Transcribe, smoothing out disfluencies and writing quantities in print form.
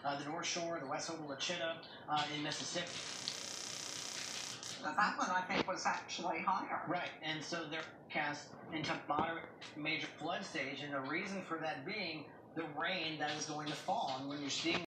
the North Shore, the West Okalachita, in Mississippi. Now that one I think was actually higher. Right, and so they're cast into moderate major flood stage, and the reason for that being the rain that is going to fall. And when you're seeing